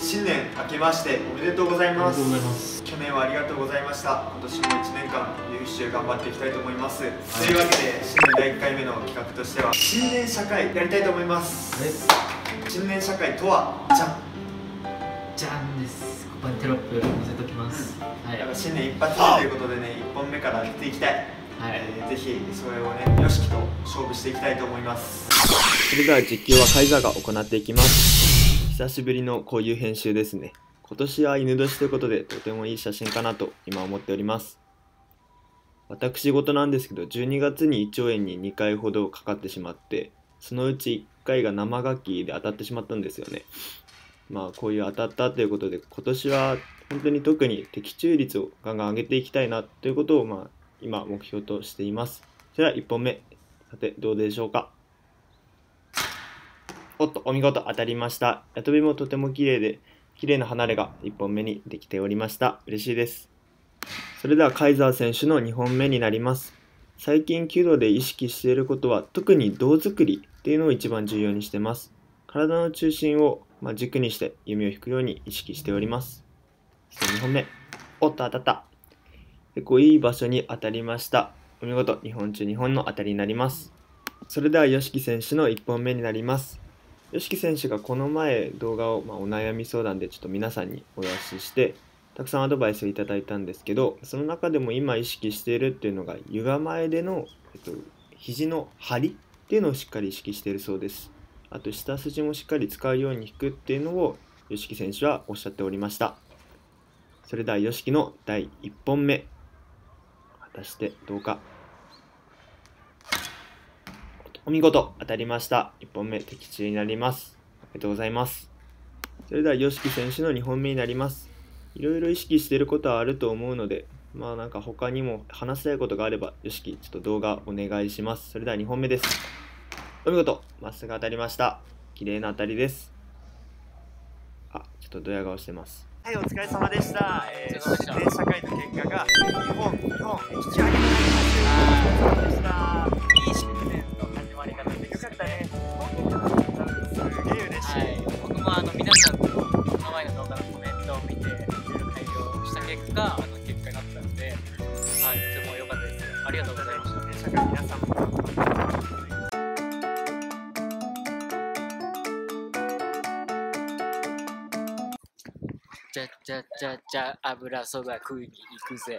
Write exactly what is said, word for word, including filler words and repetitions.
新年明けましておめでとうございます。 ありがとうございます。 去年はありがとうございました。今年もいちねんかん優秀頑張っていきたいと思います。というわけで新年だいいっかいめの企画としては新年社会やりたいと思います。新年社会とはじゃんじゃんです。ここにテロップ載せときます、うん、はい、 新年一発目ということでね、いっぽんめからやっていきたい、はい、えー、ぜひそれをね、よしきと勝負していきたいと思います。それでは実況はカイザーが行っていきます。久しぶりのこういう編集ですね。今年は犬年ということでとてもいい写真かなと今思っております。私事なんですけど、じゅうにがつに胃腸炎ににかいほどかかってしまって、そのうちいっかいが生ガキで当たってしまったんですよね。まあこういう当たったということで、今年は本当に特に的中率をガンガン上げていきたいなということをまあ今目標としています。それではいっぽんめ、さてどうでしょうか。おっと、お見事当たりました。矢飛びもとても綺麗で、綺麗な離れがいっぽんめにできておりました。嬉しいです。それではカイザー選手のにほんめになります。最近弓道で意識していることは、特に胴作りっていうのを一番重要にしてます。体の中心をまあ軸にして弓を引くように意識しております。そしてにほんめ。おっと、当たった。結構いい場所に当たりました。お見事、にほん中にほんの当たりになります。それでは ヨシキ 選手のいっぽんめになります。ヨシキ選手がこの前動画を、まあ、お悩み相談でちょっと皆さんにお出しして、たくさんアドバイスをいただいたんですけど、その中でも今意識しているっていうのが、湯構えでの、えっと、肘の張りっていうのをしっかり意識しているそうです。あと下筋もしっかり使うように引くっていうのを ヨシキ 選手はおっしゃっておりました。それでは ヨシキ のだいいっぽんめ、果たしてどうか。お見事当たりました。いっぽんめ的中になります。ありがとうございます。それでは ヨシキ 選手のにほんめになります。いろいろ意識していることはあると思うので、まあなんか他にも話したいことがあれば、ヨシキちょっと動画お願いします。それではにほんめです。お見事まっすぐ当たりました。綺麗な当たりです。あ、ちょっとドヤ顔してます。はい、お疲れ様でした。えー、新年社会の結果がにほん、にほん引き上げになりました。お疲れ様でした。いい新年の始まり方でよかったね。すげえ嬉しい。はい、 僕もあの皆さんのこの前の動画のコメントを見ていろいろ改良した結果、あの結果になったので、はい、とても良かったです。ありがとうございました。 社会皆さんもじゃじゃじゃじゃ油そば食いに行くぜ。